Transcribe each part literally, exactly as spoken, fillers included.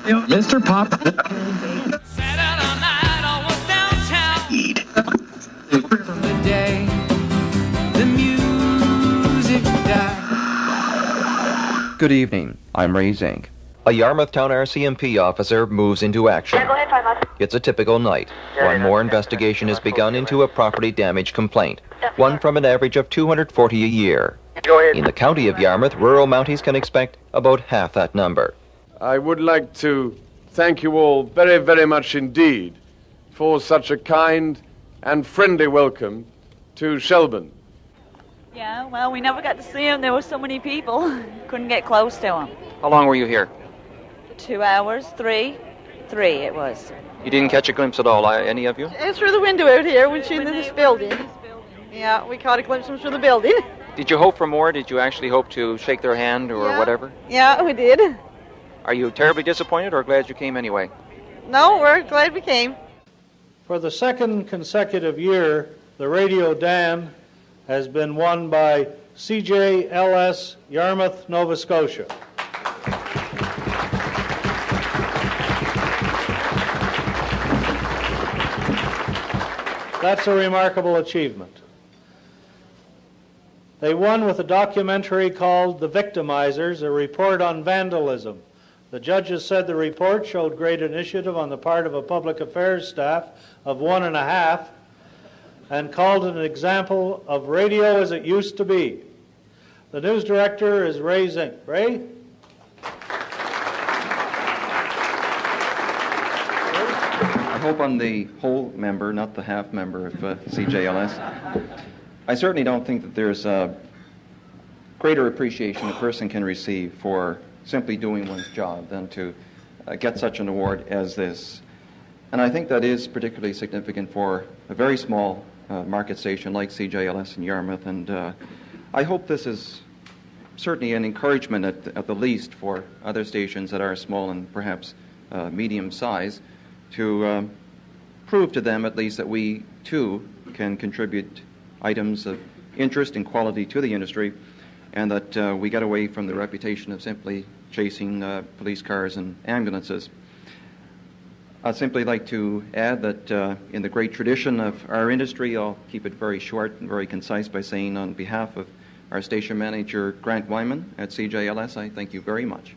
Mister Pop. Eat. The day the music died. Good evening. I'm Ray Zinck. A Yarmouth Town R C M P officer moves into action. It's a typical night. One more investigation has begun into a property damage complaint, one from an average of two hundred forty a year. In the county of Yarmouth, rural Mounties can expect about half that number. I would like to thank you all very, very much indeed for such a kind and friendly welcome to Shelburne. Yeah, well, we never got to see him. There were so many people. Couldn't get close to him. How long were you here? Two hours, three, three it was. You didn't catch a glimpse at all, uh, any of you? It's through the window out here when she's in this building. Yeah, we caught a glimpse of him through the building. Did you hope for more? Did you actually hope to shake their hand or yeah. whatever? Yeah, we did. Are you terribly disappointed or glad you came anyway? No, we're glad we came. For the second consecutive year, the Radio Dam has been won by C J L S Yarmouth, Nova Scotia. That's a remarkable achievement. They won with a documentary called The Victimizers, a report on vandalism. The judges said the report showed great initiative on the part of a public affairs staff of one and a half and called it an example of radio as it used to be. The news director is Ray Zinck. Ray? I hope I'm the whole member, not the half member of uh, C J L S. I certainly don't think that there's a greater appreciation a person can receive for simply doing one's job than to uh, get such an award as this. And I think that is particularly significant for a very small uh, market station like C J L S in Yarmouth. And uh, I hope this is certainly an encouragement at the, at the least for other stations that are small and perhaps uh, medium size to uh, prove to them at least that we too can contribute items of interest and quality to the industry, and that uh, we get away from the reputation of simply chasing uh, police cars and ambulances. I'd simply like to add that uh, in the great tradition of our industry, I'll keep it very short and very concise by saying on behalf of our station manager, Grant Wyman at C J L S, I thank you very much.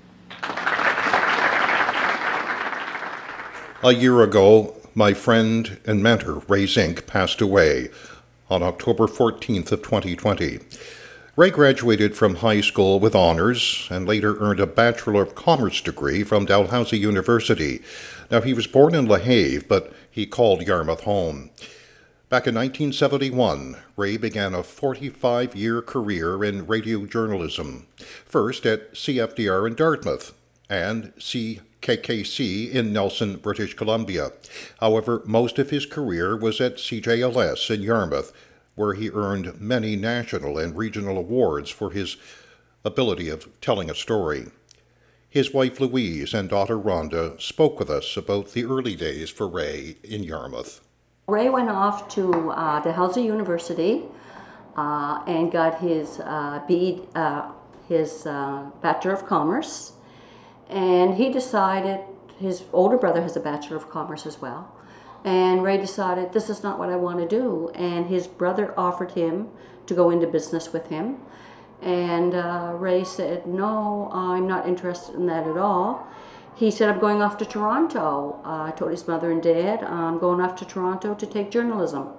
A year ago, my friend and mentor, Ray Zinck, passed away on October fourteenth of twenty twenty. Ray graduated from high school with honors and later earned a Bachelor of Commerce degree from Dalhousie University. Now, he was born in La Have, but he called Yarmouth home. Back in nineteen seventy-one, Ray began a forty-five-year career in radio journalism, first at C F D R in Dartmouth and C K K C in Nelson, British Columbia. However, most of his career was at C J L S in Yarmouth, where he earned many national and regional awards for his ability of telling a story. His wife Louise and daughter Rhonda spoke with us about the early days for Ray in Yarmouth. Ray went off to uh, Dalhousie University uh, and got his uh, B, uh, his uh, Bachelor of Commerce. And he decided, his older brother has a Bachelor of Commerce as well, and Ray decided, this is not what I want to do. And his brother offered him to go into business with him. And uh, Ray said, no, I'm not interested in that at all. He said, I'm going off to Toronto. Uh, I told his mother and dad, I'm going off to Toronto to take journalism.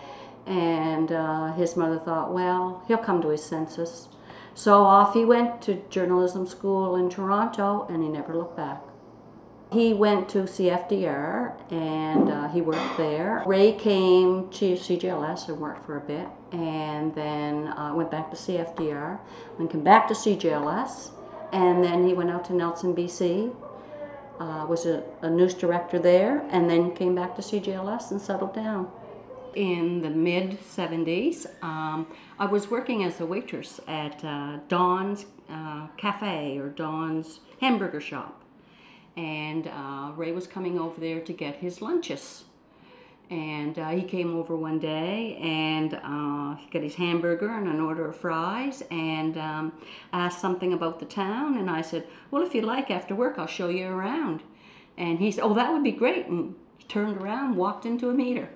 And uh, his mother thought, well, he'll come to his senses. So off he went to journalism school in Toronto, and he never looked back. He went to C F D R, and uh, he worked there. Ray came to C J L S and worked for a bit, and then uh, went back to C F D R, then came back to C J L S, and then he went out to Nelson, B C, uh, was a, a news director there, and then came back to C J L S and settled down. In the mid seventies, um, I was working as a waitress at uh, Dawn's uh, Cafe or Dawn's Hamburger Shop. And uh, Ray was coming over there to get his lunches. And uh, he came over one day and uh, he got his hamburger and an order of fries and um, asked something about the town. And I said, well, if you like, after work, I'll show you around. And he said, oh, that would be great. And he turned around, walked into a meter.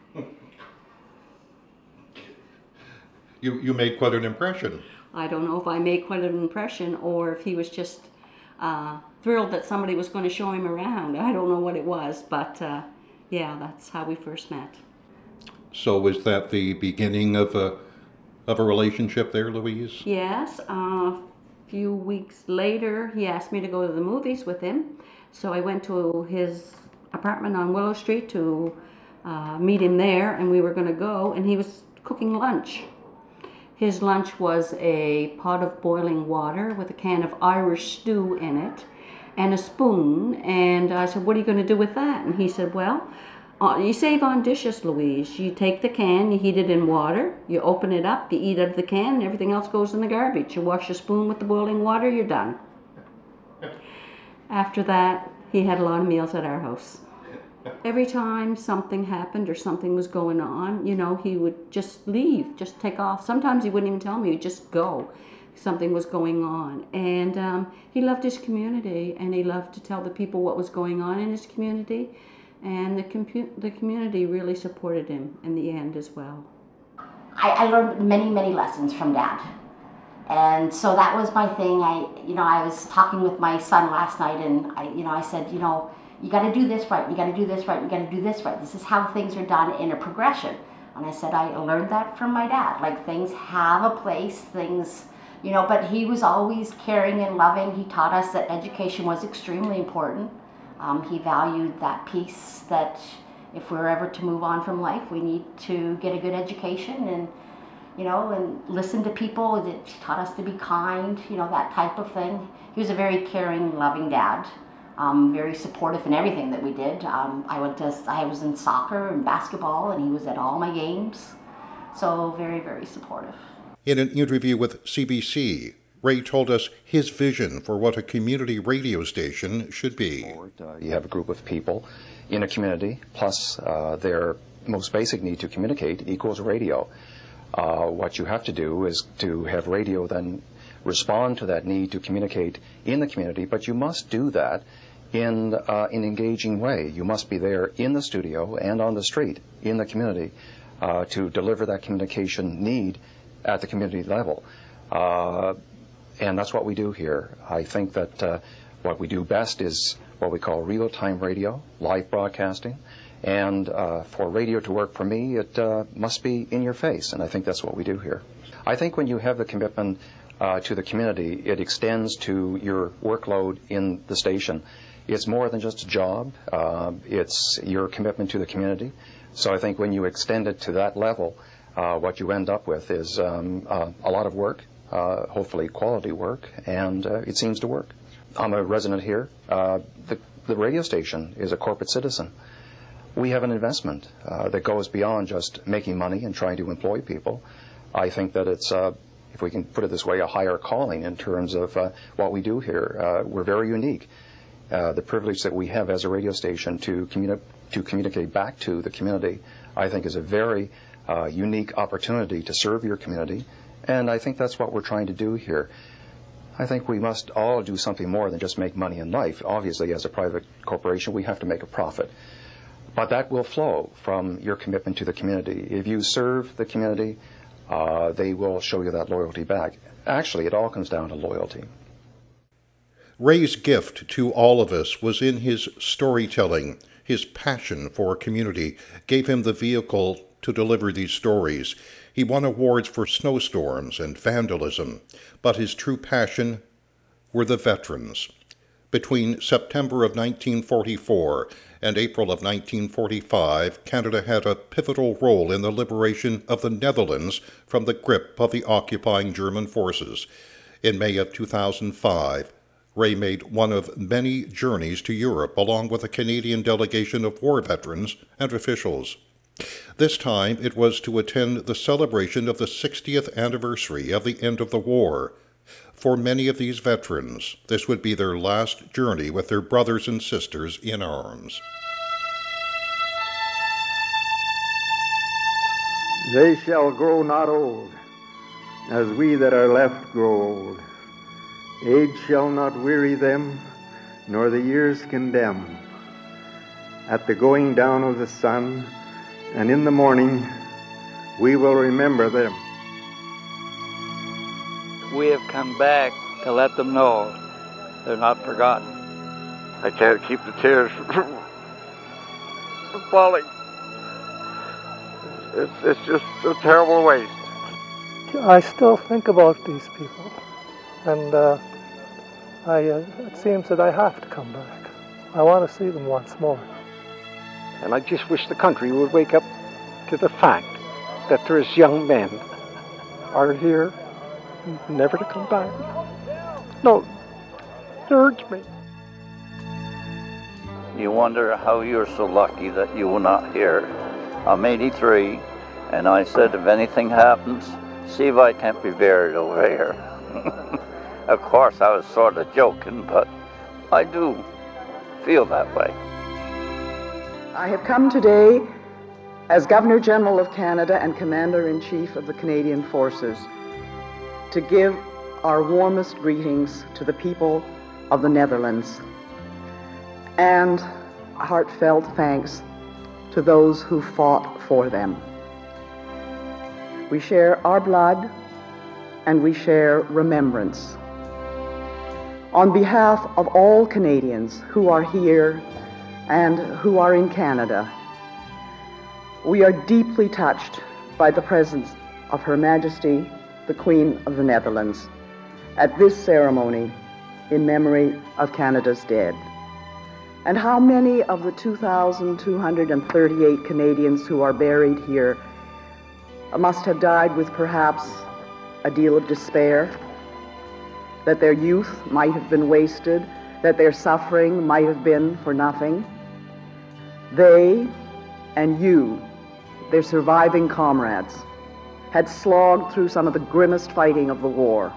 You, you made quite an impression. I don't know if I made quite an impression or if he was just uh, thrilled that somebody was going to show him around. I don't know what it was, but uh, yeah, that's how we first met. So was that the beginning of a, of a relationship there, Louise? Yes. Uh, a few weeks later, he asked me to go to the movies with him. So I went to his apartment on Willow Street to uh, meet him there, and we were going to go, and he was cooking lunch. His lunch was a pot of boiling water with a can of Irish stew in it and a spoon. And I said, what are you going to do with that? And he said, well, uh, you save on dishes, Louise. You take the can, you heat it in water, you open it up, you eat out of the can, and everything else goes in the garbage. You wash your spoon with the boiling water, you're done. After that, he had a lot of meals at our house. Every time something happened or something was going on, you know, he would just leave, just take off. Sometimes he wouldn't even tell me, he'd just go. Something was going on. And um, he loved his community, and he loved to tell the people what was going on in his community. And the, compu the community really supported him in the end as well. I, I learned many, many lessons from Dad. And so that was my thing. I, you know, I was talking with my son last night, and I, you know, I said, you know, you got to do this right, you got to do this right, you got to do this right. This is how things are done in a progression. And I said, I learned that from my dad. Like, things have a place, things, you know, but he was always caring and loving. He taught us that education was extremely important. Um, he valued that piece that if we're ever to move on from life, we need to get a good education and, you know, and listen to people. He taught us to be kind, you know, that type of thing. He was a very caring, loving dad. Um, very supportive in everything that we did. Um, I went to, I was in soccer and basketball, and he was at all my games. So very, very supportive. In an interview with C B C, Ray told us his vision for what a community radio station should be. Uh, you have a group of people in a community, plus uh, their most basic need to communicate equals radio. Uh, what you have to do is to have radio then respond to that need to communicate in the community, but you must do that in uh, an engaging way. You must be there in the studio and on the street in the community uh, to deliver that communication need at the community level. Uh, and that's what we do here. I think that uh, what we do best is what we call real-time radio, live broadcasting. And uh, for radio to work for me, it uh, must be in your face, and I think that's what we do here. I think when you have the commitment uh, to the community, it extends to your workload in the station. It's more than just a job. Uh, it's your commitment to the community. So I think when you extend it to that level, uh, what you end up with is um, uh, a lot of work, uh, hopefully quality work, and uh, it seems to work. I'm a resident here. Uh, the, the radio station is a corporate citizen. We have an investment uh, that goes beyond just making money and trying to employ people. I think that it's, uh, if we can put it this way, a higher calling in terms of uh, what we do here. Uh, we're very unique. Uh, the privilege that we have as a radio station to, communi to communicate back to the community, I think, is a very uh, unique opportunity to serve your community, and I think that's what we're trying to do here. I think we must all do something more than just make money in life. Obviously, as a private corporation, we have to make a profit. But that will flow from your commitment to the community. If you serve the community, uh, they will show you that loyalty back. Actually, it all comes down to loyalty. Ray's gift to all of us was in his storytelling. His passion for community gave him the vehicle to deliver these stories. He won awards for snowstorms and vandalism, but his true passion were the veterans. Between September of nineteen forty-four and April of nineteen forty-five, Canada had a pivotal role in the liberation of the Netherlands from the grip of the occupying German forces. In May of two thousand five, Ray made one of many journeys to Europe along with a Canadian delegation of war veterans and officials. This time it was to attend the celebration of the sixtieth anniversary of the end of the war. For many of these veterans, this would be their last journey with their brothers and sisters in arms. They shall grow not old, as we that are left grow old. Age shall not weary them, nor the years condemn. At the going down of the sun, and in the morning, we will remember them. We have come back to let them know they're not forgotten. I can't keep the tears from falling. It's, it's just a terrible waste. I still think about these people, and uh, I, uh, it seems that I have to come back. I want to see them once more. And I just wish the country would wake up to the fact that there's young men are here never to come back. No, it hurts me. You wonder how you're so lucky that you were not here. I'm eighty-three, and I said if anything happens, see if I can't be buried over here. Of course, I was sort of joking, but I do feel that way. I have come today as Governor General of Canada and Commander-in-Chief of the Canadian Forces to give our warmest greetings to the people of the Netherlands and heartfelt thanks to those who fought for them. We share our blood and we share remembrance. On behalf of all Canadians who are here and who are in Canada, we are deeply touched by the presence of Her Majesty, the Queen of the Netherlands, at this ceremony in memory of Canada's dead. And how many of the two thousand two hundred thirty-eight Canadians who are buried here must have died with perhaps a deal of despair, that their youth might have been wasted, that their suffering might have been for nothing. They and you, their surviving comrades, had slogged through some of the grimmest fighting of the war.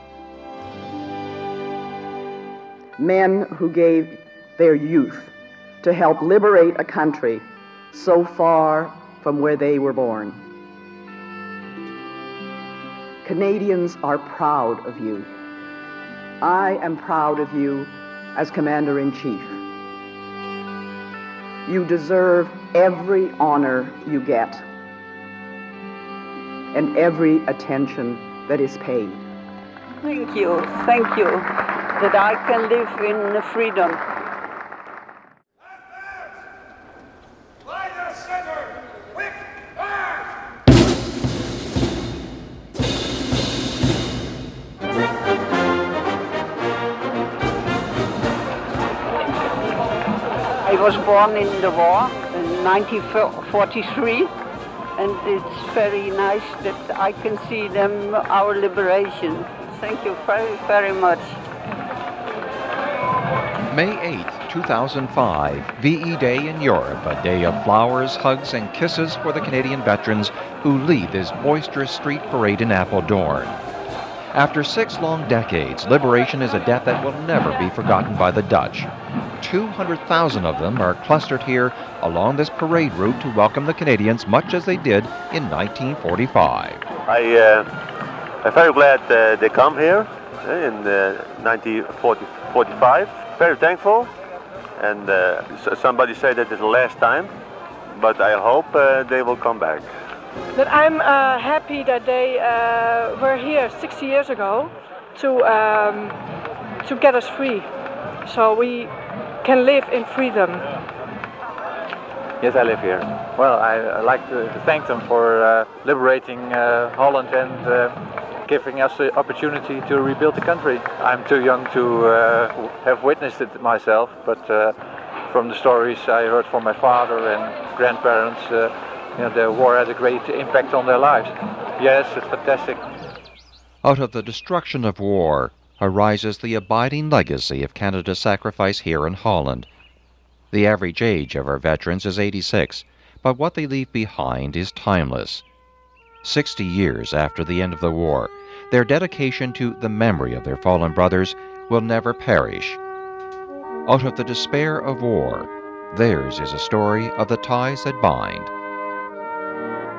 Men who gave their youth to help liberate a country so far from where they were born. Canadians are proud of you. I am proud of you as Commander-in-Chief. You deserve every honor you get and every attention that is paid. Thank you, thank you, that I can live in freedom. I was born in the war in nineteen forty-three, and it's very nice that I can see them, our liberation. Thank you very, very much. May eighth, two thousand five, V E Day in Europe, a day of flowers, hugs, and kisses for the Canadian veterans who lead this boisterous street parade in Apeldoorn. After six long decades, liberation is a debt that will never be forgotten by the Dutch. two hundred thousand of them are clustered here along this parade route to welcome the Canadians much as they did in nineteen forty-five. I, uh, I'm very glad uh, they come here uh, in uh, nineteen forty-five. Very thankful, and uh, somebody said that it's the last time, but I hope uh, they will come back. But I'm uh, happy that they uh, were here sixty years ago to um, to get us free, so we can live in freedom. Yes, I live here. Well, I, I like to, to thank them for uh, liberating uh, Holland and uh, giving us the opportunity to rebuild the country. I'm too young to uh, have witnessed it myself, but uh, from the stories I heard from my father and grandparents, uh, you know, the war had a great impact on their lives. Yes, it's fantastic. Out of the destruction of war arises the abiding legacy of Canada's sacrifice here in Holland. The average age of our veterans is eighty-six, but what they leave behind is timeless. Sixty years after the end of the war, their dedication to the memory of their fallen brothers will never perish. Out of the despair of war, theirs is a story of the ties that bind.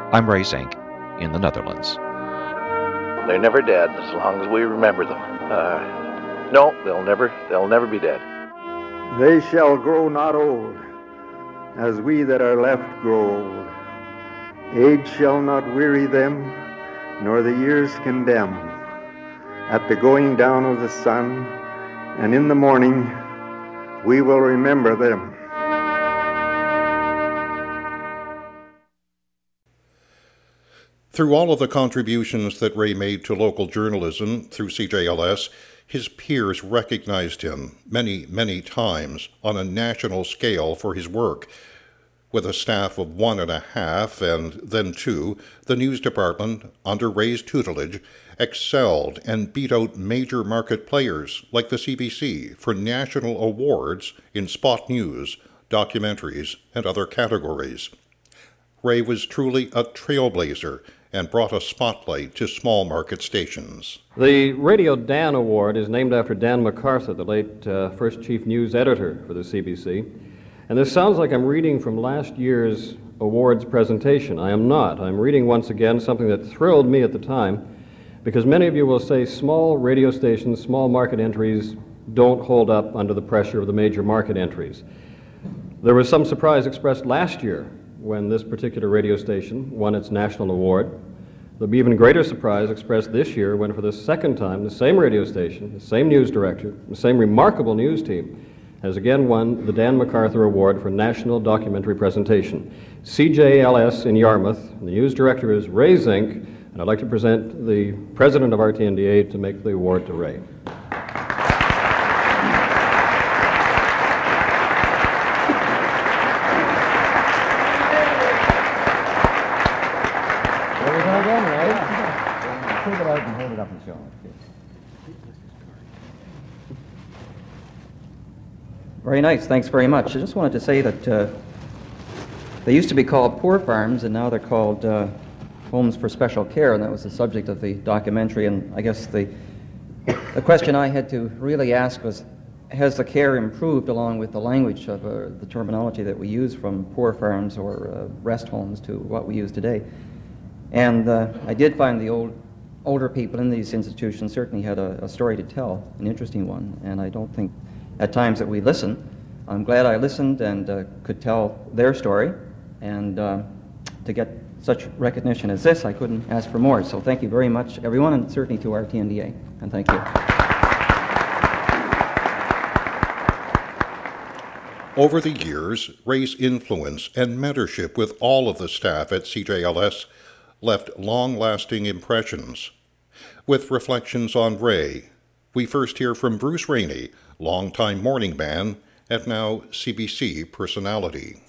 I'm Ray Zinck in the Netherlands. They're never dead as long as we remember them. Uh, no, they'll never, they'll never be dead. They shall grow not old, as we that are left grow old. Age shall not weary them, nor the years condemn. At the going down of the sun, and in the morning, we will remember them. Through all of the contributions that Ray made to local journalism through C J L S, his peers recognized him many, many times on a national scale for his work. With a staff of one and a half and then two, the news department, under Ray's tutelage, excelled and beat out major market players like the C B C for national awards in spot news, documentaries, and other categories. Ray was truly a trailblazer and brought a spotlight to small market stations. The Radio Dan Award is named after Dan MacArthur, the late uh, first chief news editor for the C B C. And this sounds like I'm reading from last year's awards presentation. I am not. I'm reading once again something that thrilled me at the time, because many of you will say small radio stations, small market entries don't hold up under the pressure of the major market entries. There was some surprise expressed last year when this particular radio station won its national award. There'll be even greater surprise expressed this year when, for the second time, the same radio station, the same news director, the same remarkable news team has again won the Dan MacArthur Award for National Documentary Presentation. C J L S in Yarmouth, and the news director is Ray Zinck, and I'd like to present the president of R T N D A to make the award to Ray. Very nice, thanks very much. I just wanted to say that uh, they used to be called poor farms, and now they're called uh, homes for special care, and that was the subject of the documentary. And I guess the, the question I had to really ask was, has the care improved along with the language of uh, the terminology that we use from poor farms or uh, rest homes to what we use today? And uh, I did find the old, older people in these institutions certainly had a, a story to tell, an interesting one, and I don't think at times that we listen. I'm glad I listened and uh, could tell their story, and uh, to get such recognition as this, I couldn't ask for more. So thank you very much, everyone, and certainly to R T N D A, and thank you. Over the years, Ray's influence and mentorship with all of the staff at C J L S left long-lasting impressions. With reflections on Ray, we first hear from Bruce Rainey, longtime morning man and now C B C personality.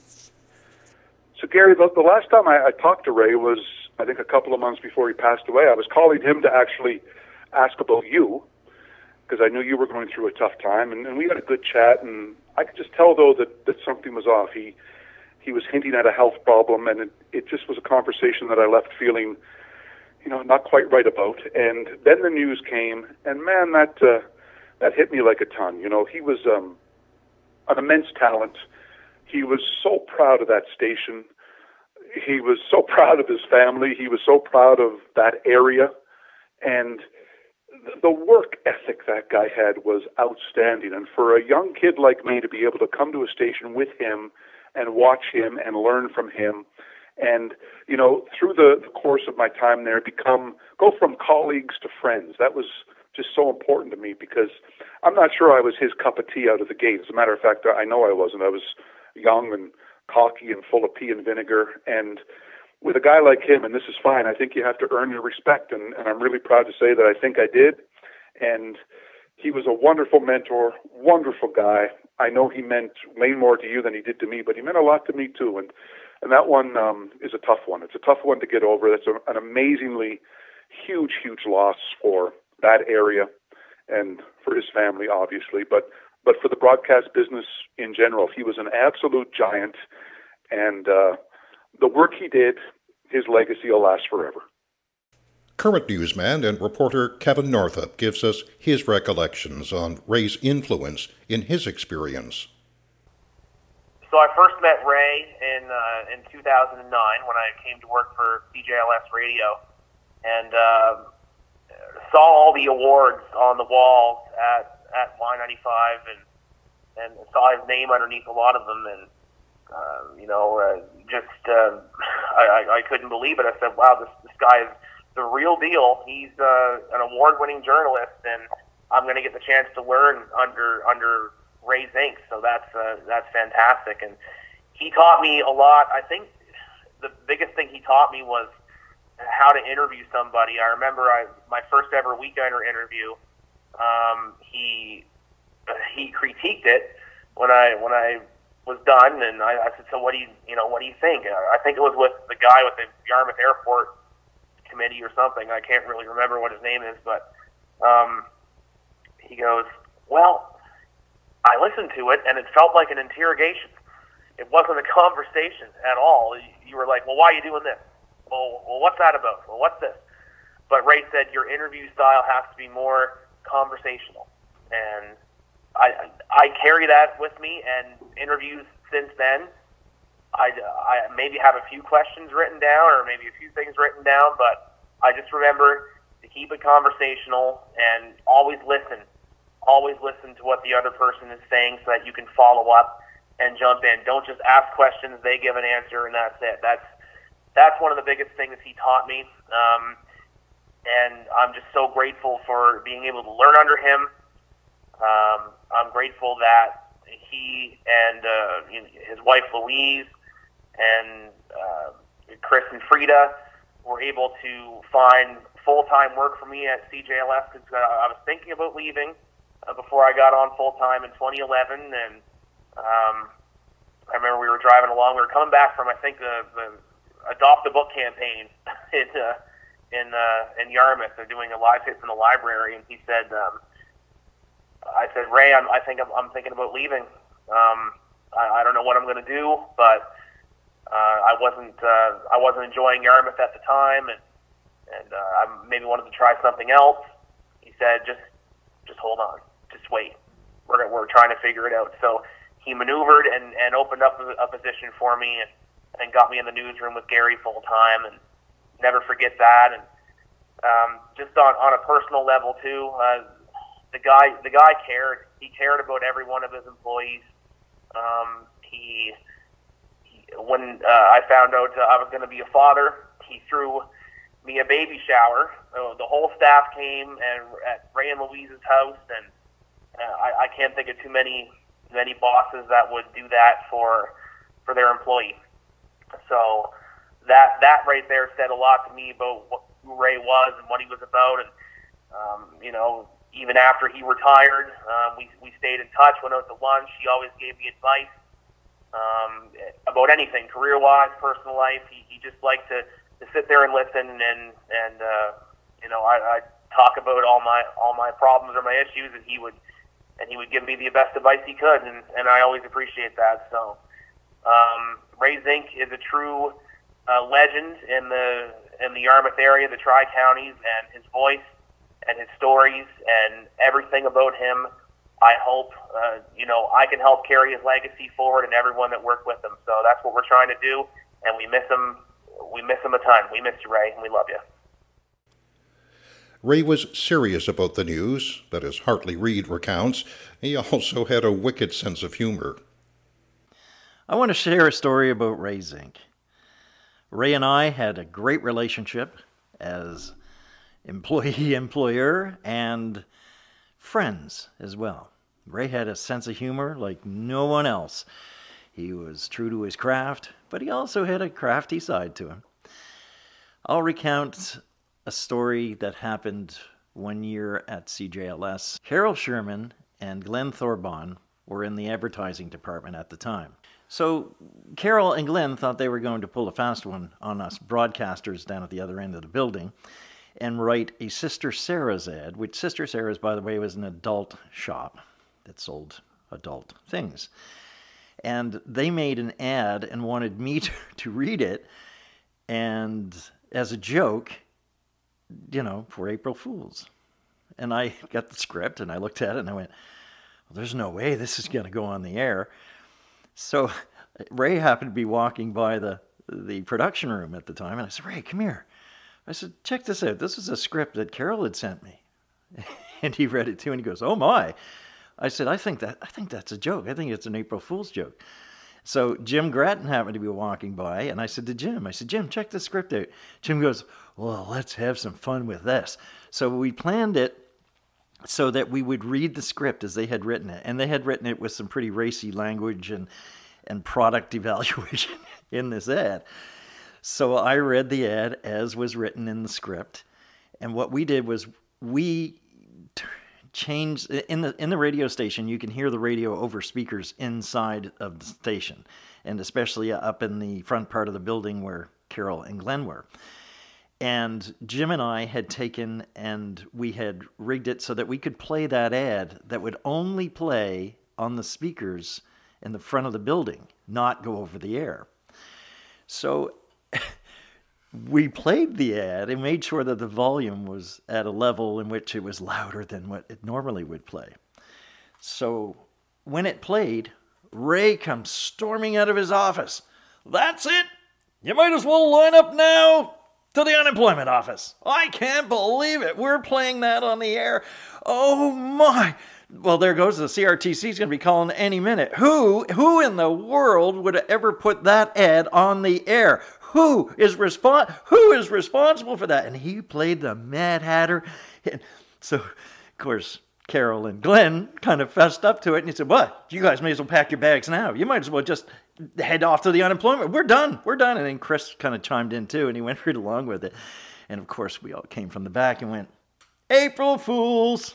So Gary, the, the last time I, I talked to Ray was, I think, a couple of months before he passed away. I was calling him to actually ask about you, because I knew you were going through a tough time, and, and we had a good chat, and I could just tell, though, that, that something was off. He he was hinting at a health problem, and it, it just was a conversation that I left feeling, you know, not quite right about. And then the news came, and man, that uh, that hit me like a ton. You know, he was um, an immense talent. He was so proud of that station. He was so proud of his family. He was so proud of that area. And the work ethic that guy had was outstanding. And for a young kid like me to be able to come to a station with him and watch him and learn from him, and, you know, through the, the course of my time there, become, go from colleagues to friends. That was just so important to me, because I'm not sure I was his cup of tea out of the gate. As a matter of fact, I know I wasn't. I was young and cocky and full of pea and vinegar. And with a guy like him, and this is fine, I think you have to earn your respect. And, and I'm really proud to say that I think I did. And he was a wonderful mentor, wonderful guy. I know he meant way more to you than he did to me, but he meant a lot to me too. And and that one um, is a tough one. It's a tough one to get over. That's a, an amazingly huge, huge loss for that area and for his family, obviously. But but for the broadcast business in general, he was an absolute giant. And uh, the work he did, his legacy will last forever. Current newsman and reporter Kevin Northup gives us his recollections on Ray's influence in his experience. So I first met Ray in uh, in two thousand nine when I came to work for C J L S Radio, and uh, saw all the awards on the walls at at Y ninety-five, and and saw his name underneath a lot of them, and uh, you know, uh, just uh, I, I I couldn't believe it. I said, "Wow, this this guy is the real deal. He's uh, an award-winning journalist, and I'm going to get the chance to learn under under." Ray Zinck, so that's uh, that's fantastic, and he taught me a lot. I think the biggest thing he taught me was how to interview somebody. I remember I my first ever Weekender interview. Um, he he critiqued it when I when I was done, and I, I said, "So what do you you know what do you think?" I think it was with the guy with the Yarmouth Airport Committee or something. I can't really remember what his name is, but um, he goes, "Well, I listened to it, and it felt like an interrogation. It wasn't a conversation at all. You were like, well, why are you doing this? Well, well, what's that about? Well, what's this?" But Ray said, your interview style has to be more conversational. And I, I carry that with me, and interviews since then, I, I maybe have a few questions written down or maybe a few things written down, but I just remember to keep it conversational and always listen. Always listen to what the other person is saying so that you can follow up and jump in. Don't just ask questions, they give an answer, and that's it. That's that's one of the biggest things he taught me. Um, and I'm just so grateful for being able to learn under him. Um, I'm grateful that he and uh, his wife Louise and uh, Chris and Frida were able to find full-time work for me at C J L S, because I was thinking about leaving Uh, before I got on full-time in twenty eleven, and um, I remember we were driving along, we were coming back from, I think, the, the Adopt a Book campaign in uh, in, uh, in Yarmouth. They're doing a live hits in the library, and he said, um, I said, Ray, I'm, I think I'm, I'm thinking about leaving. Um, I, I don't know what I'm going to do, but uh, I wasn't uh, I wasn't enjoying Yarmouth at the time, and, and uh, I maybe wanted to try something else. He said, just just hold on. Just wait. We're we're trying to figure it out. So he maneuvered and, and opened up a, a position for me, and, and got me in the newsroom with Gary full time, and never forget that. And um, just on, on a personal level too, uh, the guy the guy cared. He cared about every one of his employees. Um, he, he when uh, I found out uh, I was going to be a father, he threw me a baby shower. Uh, the whole staff came and at Ray and Louise's house, and uh, I, I can't think of too many many bosses that would do that for for their employee. So that that right there said a lot to me about what, who Ray was and what he was about. And um, you know, even after he retired, um, we we stayed in touch. Went out to lunch. He always gave me advice um, about anything, career-wise, personal life. He he just liked to. to sit there and listen, and and uh, you know, I, I talk about all my all my problems or my issues, and he would and he would give me the best advice he could, and, and I always appreciate that. So um, Ray Zinck is a true uh, legend in the in the Yarmouth area, the Tri-Counties, and his voice and his stories and everything about him. I hope uh, you know I can help carry his legacy forward, and everyone that worked with him. So that's what we're trying to do, and we miss him. We miss him a ton. We miss you, Ray, and we love you. Ray was serious about the news, that as Hartley Reid recounts. He also had a wicked sense of humor. I want to share a story about Ray Zinck. Ray and I had a great relationship as employee-employer and friends as well. Ray had a sense of humor like no one else. He was true to his craft, but he also had a crafty side to him. I'll recount a story that happened one year at C J L S. Carol Sherman and Glenn Thorbon were in the advertising department at the time. So Carol and Glenn thought they were going to pull a fast one on us broadcasters down at the other end of the building and write a Sister Sarah's ad, which Sister Sarah's, by the way, was an adult shop that sold adult things. And they made an ad and wanted me to, to read it, and as a joke, you know, for April Fools. And I got the script, and I looked at it, and I went, well, there's no way this is going to go on the air. So Ray happened to be walking by the, the production room at the time, and I said, Ray, come here. I said, check this out. This is a script that Carol had sent me. And he read it too, and he goes, oh my. I said, I think that I think that's a joke. I think it's an April Fool's joke. So Jim Grattan happened to be walking by, and I said to Jim, I said, Jim, check the script out. Jim goes, well, let's have some fun with this. So we planned it so that we would read the script as they had written it. And they had written it with some pretty racy language and, and product evaluation in this ad. So I read the ad as was written in the script. And what we did was we t- changed, in the, in the radio station, you can hear the radio over speakers inside of the station, and especially up in the front part of the building where Carol and Glenn were. And Jim and I had taken and we had rigged it so that we could play that ad that would only play on the speakers in the front of the building, not go over the air. So we played the ad and made sure that the volume was at a level in which it was louder than what it normally would play. So when it played, Ray comes storming out of his office. That's it! You might as well line up now to the unemployment office. I can't believe it. We're playing that on the air. Oh my. Well, there goes the C R T C is going to be calling any minute. Who, who in the world would have ever put that ad on the air? Who is respon- Who is responsible for that? And he played the Mad Hatter. And so, of course, Carol and Glenn kind of fessed up to it. And he said, what? You guys may as well pack your bags now. You might as well just head off to the unemployment. We're done. We're done. And then Chris kind of chimed in too, and he went right along with it. And of course, we all came from the back and went, April Fools.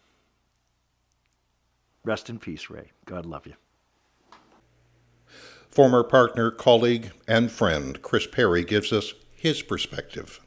Rest in peace, Ray. God love you. Former partner, colleague, and friend Chris Perry gives us his perspective.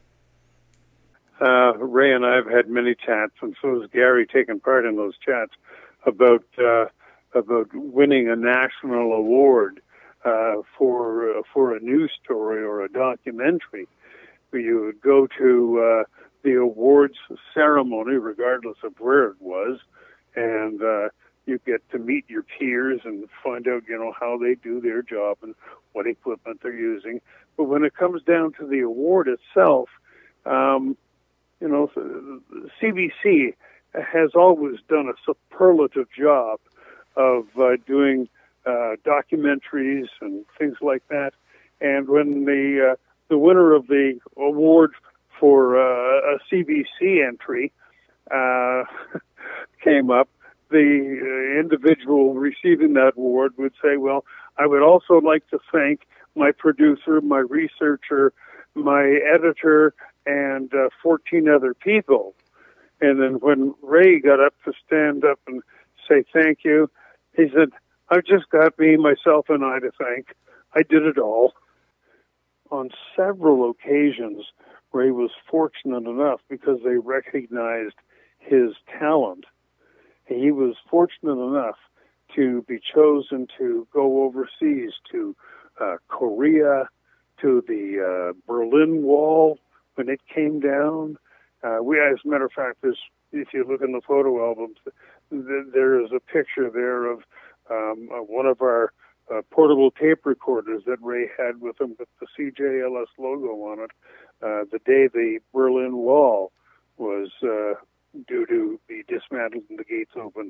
Uh, Ray and I have had many chats, and so has Gary, taken part in those chats about uh, about winning a national award uh, for uh, for a news story or a documentary. You would go to uh, the awards ceremony, regardless of where it was, and uh, you get to meet your peers and find out, you know, how they do their job and what equipment they're using. But when it comes down to the award itself, um, you know, C B C has always done a superlative job of uh, doing uh, documentaries and things like that. And when the uh, the winner of the award for uh, a C B C entry uh, came up, the uh, individual receiving that award would say, well, I would also like to thank my producer, my researcher, my editor, and uh, fourteen other people. And then when Ray got up to stand up and say thank you, he said, I've just got me, myself, and I to thank. I did it all. On several occasions, Ray was fortunate enough because they recognized his talent. He was fortunate enough to be chosen to go overseas to uh, Korea, to the uh, Berlin Wall when it came down. Uh, we, as a matter of fact, there's, if you look in the photo albums, th- there is a picture there of um, uh, one of our uh, portable tape recorders that Ray had with him with the C J L S logo on it, uh, the day the Berlin Wall was uh, due to be dismantled and the gates opened.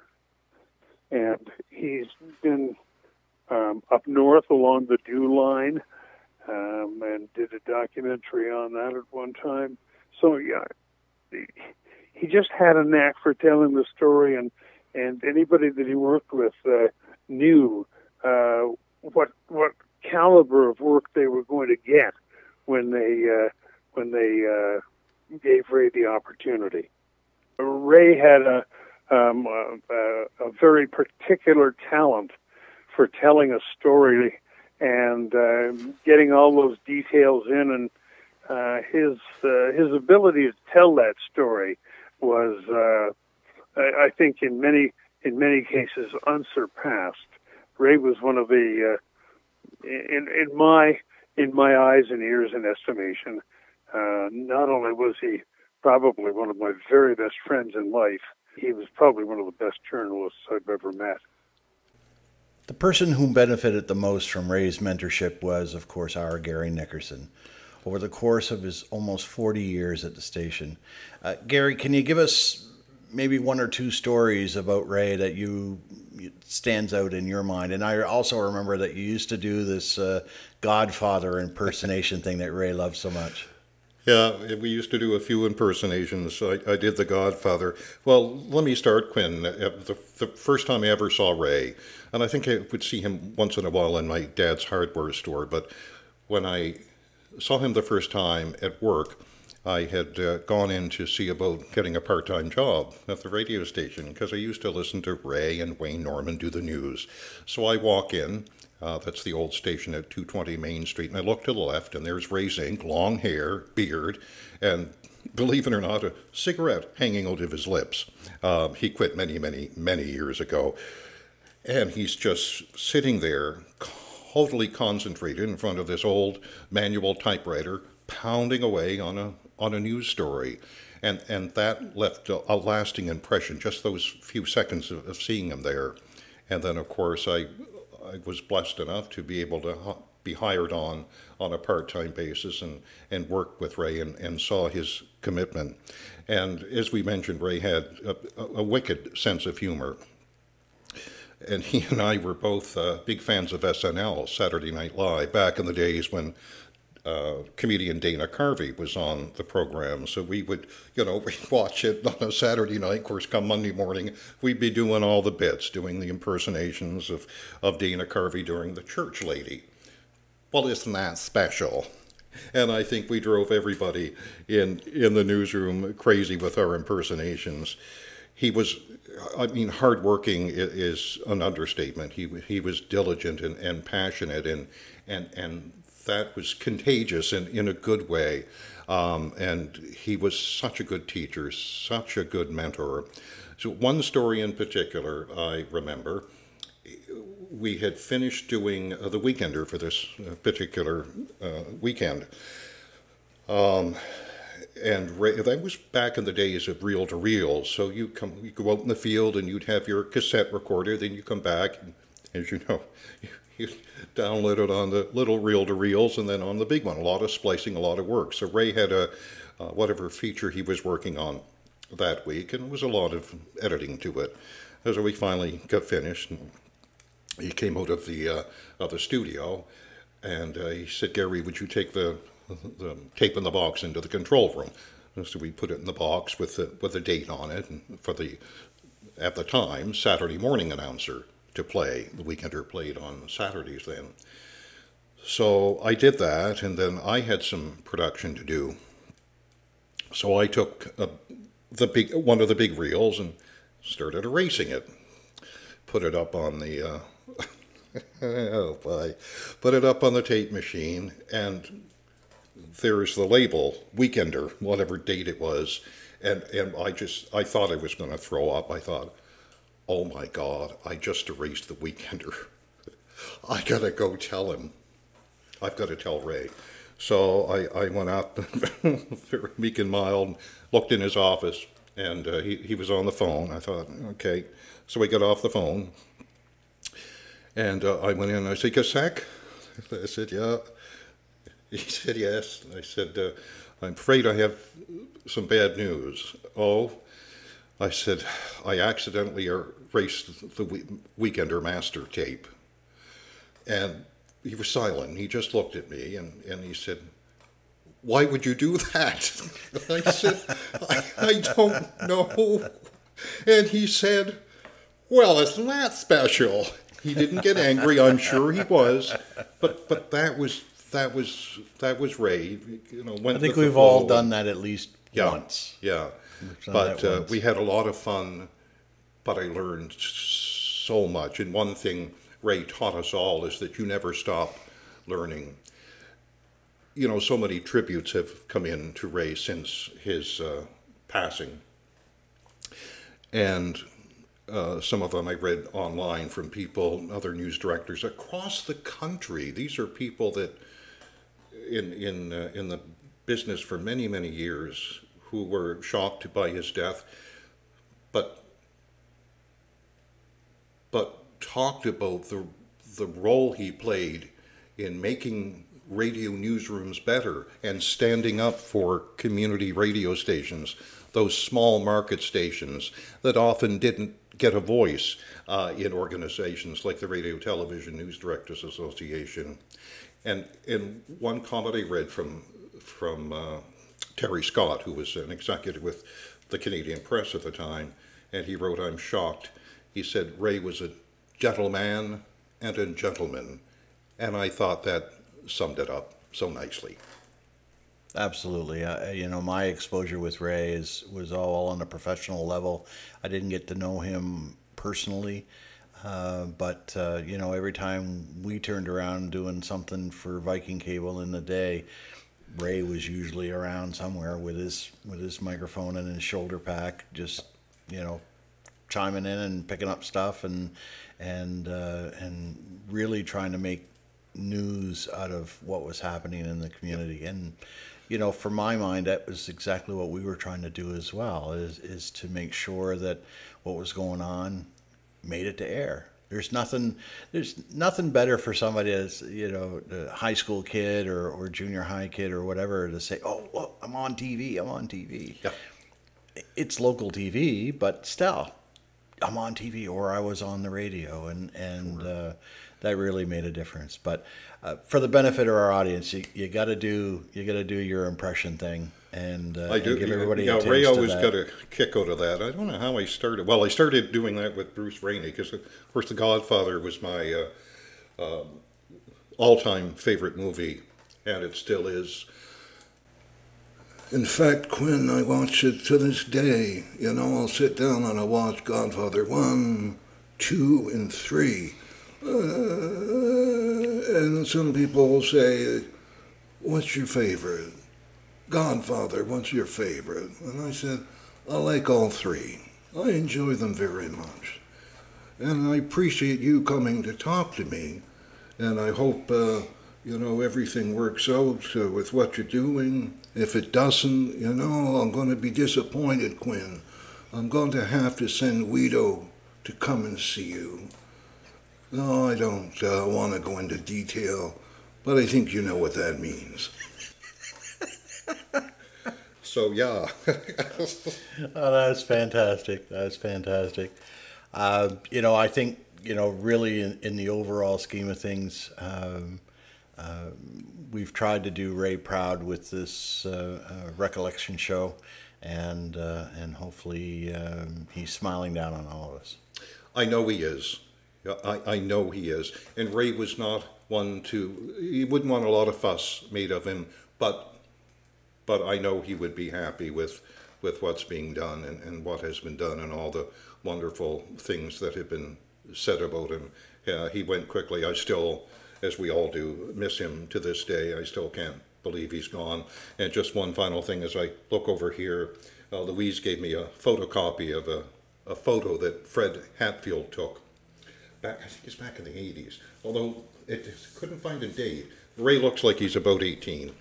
And he's been um, up north along the Dew Line um, and did a documentary on that at one time. So, yeah, he just had a knack for telling the story, and, and anybody that he worked with uh, knew uh, what what caliber of work they were going to get when they uh, when they uh, gave Ray the opportunity. Ray had a, um, a, a very particular talent for telling a story and uh, getting all those details in, and uh, his uh, his ability to tell that story was, uh, I, I think, in many in many cases unsurpassed. Ray was one of the, uh, in in my in my eyes and ears and estimation, uh, not only was he probably one of my very best friends in life, he was probably one of the best journalists I've ever met. The person who benefited the most from Ray's mentorship was, of course, our Gary Nickerson, over the course of his almost forty years at the station. Uh, Gary, can you give us maybe one or two stories about Ray that you stands out in your mind? And I also remember that you used to do this uh, Godfather impersonation thing that Ray loved so much. Yeah, we used to do a few impersonations. I, I did the Godfather. Well, let me start, Quinn. The, the first time I ever saw Ray, and I think I would see him once in a while in my dad's hardware store, but when I saw him the first time at work, I had uh, gone in to see about getting a part-time job at the radio station because I used to listen to Ray and Wayne Norman do the news. So I walk in, uh, that's the old station at two twenty Main Street, and I look to the left, and there's Ray Zinck, long hair, beard, and believe it or not, a cigarette hanging out of his lips. Um, he quit many, many, many years ago. And he's just sitting there, totally concentrated in front of this old manual typewriter, pounding away on a on a news story, and and that left a, a lasting impression. Just those few seconds of, of seeing him there, and then of course I I was blessed enough to be able to be hired on on a part-time basis and and work with Ray and, and saw his commitment. And as we mentioned, Ray had a, a wicked sense of humor. And he and I were both uh, big fans of S N L, Saturday Night Live, back in the days when uh, comedian Dana Carvey was on the program. So we would, you know, we'd watch it on a Saturday night. Of course, come Monday morning, we'd be doing all the bits, doing the impersonations of, of Dana Carvey during the church lady. Well, isn't that special? And I think we drove everybody in, in the newsroom crazy with our impersonations. He was, I mean, hardworking is an understatement. He he was diligent and, and passionate, and and and that was contagious in, in a good way. Um, and he was such a good teacher, such a good mentor. So one story in particular I remember, we had finished doing uh, the Weekender for this uh, particular uh, weekend. Um, And Ray, that was back in the days of reel-to-reel. So you come, you go out in the field, and you'd have your cassette recorder. Then you come back, and as you know, you, you download it on the little reel-to-reels, and then on the big one. A lot of splicing, a lot of work. So Ray had a uh, whatever feature he was working on that week, and it was a lot of editing to it. So we finally got finished, and he came out of the uh, of the studio, and uh, he said, "Gary, would you take the the tape in the box into the control room?" And so we put it in the box with the, with a date on it, and for the, at the time, Saturday morning announcer to play. The Weekender played on Saturdays then. So I did that, and then I had some production to do. So I took a, the big one of the big reels and started erasing it. Put it up on the, uh, oh boy, put it up on the tape machine, and there's the label, Weekender, whatever date it was, and, and I just, I thought I was going to throw up. I thought, oh my God, I just erased the Weekender. I got to go tell him. I've got to tell Ray. So I, I went out very meek and mild, looked in his office, and uh, he, he was on the phone. I thought, okay. So we got off the phone, and uh, I went in and I said, "Gasek?" I said, "Yeah." He said, "Yes." I said, uh, "I'm afraid I have some bad news." "Oh?" I said, "I accidentally erased the Weekender master tape." And he was silent. He just looked at me, and, and he said, "Why would you do that?" I said, I, I don't know. And he said, "Well, isn't that special?" He didn't get angry. I'm sure he was, but but that was that was that was Ray. You know, went I think with the we've all flow. done that at least Yeah, once. yeah. We've done But that uh, once. we had a lot of fun. But I learned so much. And one thing Ray taught us all is that you never stop learning. You know, so many tributes have come in to Ray since his uh, passing. And uh, some of them I read online from people, other news directors across the country. These are people that in, in, uh, in the business for many, many years who were shocked by his death, but, but talked about the the role he played in making radio newsrooms better and standing up for community radio stations, those small market stations that often didn't get a voice uh, in organizations like the Radio Television News Directors Association. And in one comment I read from, from uh, Terry Scott, who was an executive with the Canadian Press at the time, and he wrote, "I'm shocked." He said, "Ray was a gentleman and a gentleman." And I thought that summed it up so nicely. Absolutely. Uh, you know, my exposure with Ray is, was all on a professional level. I didn't get to know him personally, uh, but, uh, you know, every time we turned around doing something for Viking Cable in the day, Ray was usually around somewhere with his, with his microphone and his shoulder pack, just, you know, chiming in and picking up stuff and, and, uh, and really trying to make news out of what was happening in the community. And you know, for my mind, that was exactly what we were trying to do as well, is is to make sure that what was going on made it to air. There's nothing there's nothing better for somebody as, you know, a high school kid or, or junior high kid or whatever to say, "Oh, well, I'm on T V, I'm on T V." Yeah. It's local T V, but still, I'm on T V, or I was on the radio, and and sure. uh, that really made a difference. But uh, for the benefit of our audience, you, you got to do you got to do your impression thing, and, uh, I do, and give everybody yeah, a taste Ray of always that. got a kick out of that. I don't know how I started. Well, I started doing that with Bruce Rainey because, of course, The Godfather was my uh, uh, all-time favorite movie, and it still is. In fact, Quinn, I watch it to this day. You know, I'll sit down and I'll watch Godfather one, two, and three. Uh, and some people will say, "What's your favorite?" "Godfather, what's your favorite?" And I said, "I like all three. I enjoy them very much. And I appreciate you coming to talk to me. And I hope, uh, you know, everything works out uh, with what you're doing. If it doesn't, you know, I'm going to be disappointed, Quinn. I'm going to have to send Guido to come and see you. No, I don't uh, want to go into detail, but I think you know what that means." So, yeah. Oh, that's fantastic. That's fantastic. Uh, you know, I think, you know, really in, in the overall scheme of things, um, uh, we've tried to do Ray proud with this uh, uh, recollection show, and uh, and hopefully um, he's smiling down on all of us. I know he is. I, I know he is. And Ray was not one to, he wouldn't want a lot of fuss made of him, but but I know he would be happy with, with what's being done and, and what has been done and all the wonderful things that have been said about him. Uh, he went quickly. I still, as we all do, miss him to this day. I still can't believe he's gone. And just one final thing as I look over here, uh, Louise gave me a photocopy of a, a photo that Fred Hatfield took. Back, I think it's back in the eighties, although it couldn't find a date. Ray looks like he's about eighteen.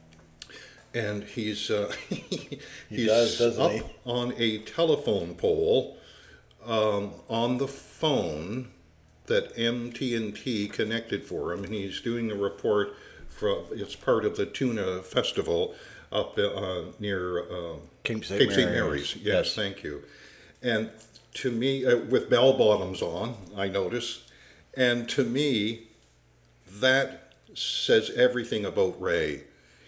And he's, uh, he he's does, doesn't up he? on a telephone pole um, on the phone that M T and T connected for him, and he's doing a report from, it's part of the Tuna Festival up uh, near uh, Cape Saint Mary's. Mary's. Yes, Yes. thank you. And to me, uh, with bell bottoms on, I notice, and to me, that says everything about Ray.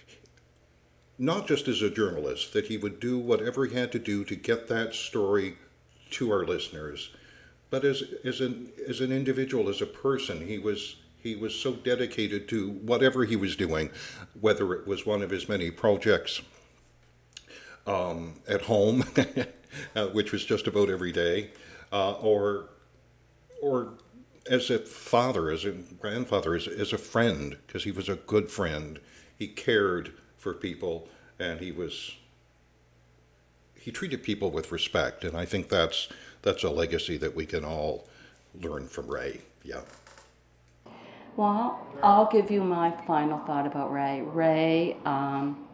Not just as a journalist, that he would do whatever he had to do to get that story to our listeners, but as as an as an individual, as a person, he was he was so dedicated to whatever he was doing, whether it was one of his many projects um, at home, uh, which was just about every day, uh, or or as a father, as a grandfather, as, as a friend, because he was a good friend. He cared for people, and he was he treated people with respect, and I think that's that's a legacy that we can all learn from Ray. Yeah. Well, I'll give you my final thought about Ray. Ray, um,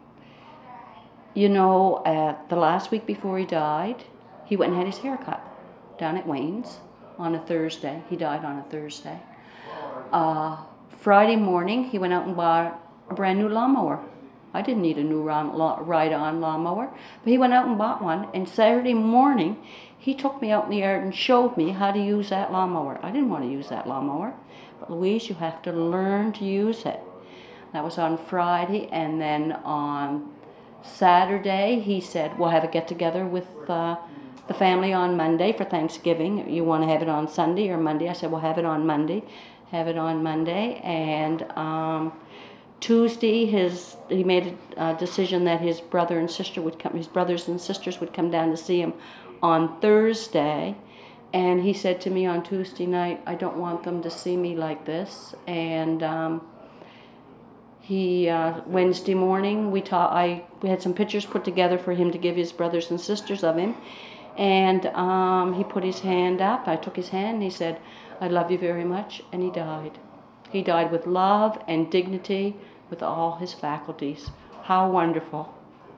you know, uh, the last week before he died, he went and had his hair cut down at Wayne's. on a Thursday. He died on a Thursday. Uh, Friday morning, he went out and bought a brand new lawnmower. I didn't need a new ride-on lawnmower, but he went out and bought one, and Saturday morning, he took me out in the yard and showed me how to use that lawnmower. I didn't want to use that lawnmower, but Louise, you have to learn to use it. That was on Friday, and then on Saturday, he said, we'll have a get-together with uh, the family on Monday for Thanksgiving. You want to have it on Sunday or Monday? I said, we'll have it on Monday. Have it on Monday, and um, Tuesday, his he made a decision that his brother and sister would come. His brothers and sisters would come down to see him on Thursday, and he said to me on Tuesday night, "I don't want them to see me like this." And um, he uh, Wednesday morning, we taught. I we had some pictures put together for him to give his brothers and sisters of him, and um, he put his hand up. I took his hand, and he said, "I love you very much," and he died. He died with love and dignity, with all his faculties. How wonderful.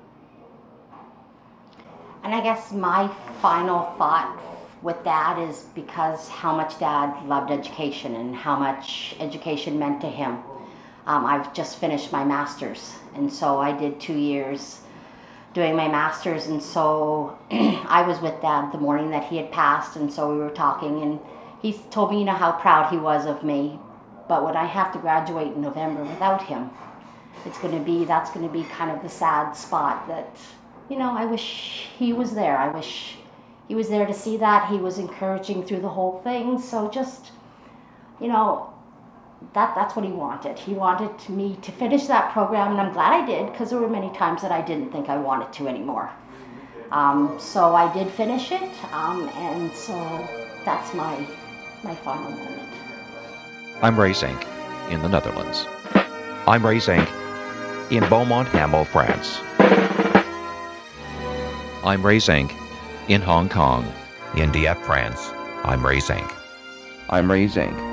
And I guess my final thought with Dad is because how much Dad loved education and how much education meant to him. Um, I've just finished my master's, and so I did two years doing my master's, and so I was with Dad the morning that he had passed, and so we were talking, and he told me, you know, how proud he was of me. But when I have to graduate in November without him, it's going to be, that's going to be kind of the sad spot that, you know, I wish he was there. I wish he was there to see that. He was encouraging through the whole thing. So just, you know, that that's what he wanted. He wanted me to finish that program, and I'm glad I did, because there were many times that I didn't think I wanted to anymore. Um, so I did finish it, um, and so that's my, my final moment. I'm Ray Zinck in the Netherlands. I'm Ray Zinck in Beaumont-Hamel, France. I'm Ray Zinck in Hong Kong. In Dieppe, France. I'm Ray Zinck. I'm Ray Zinck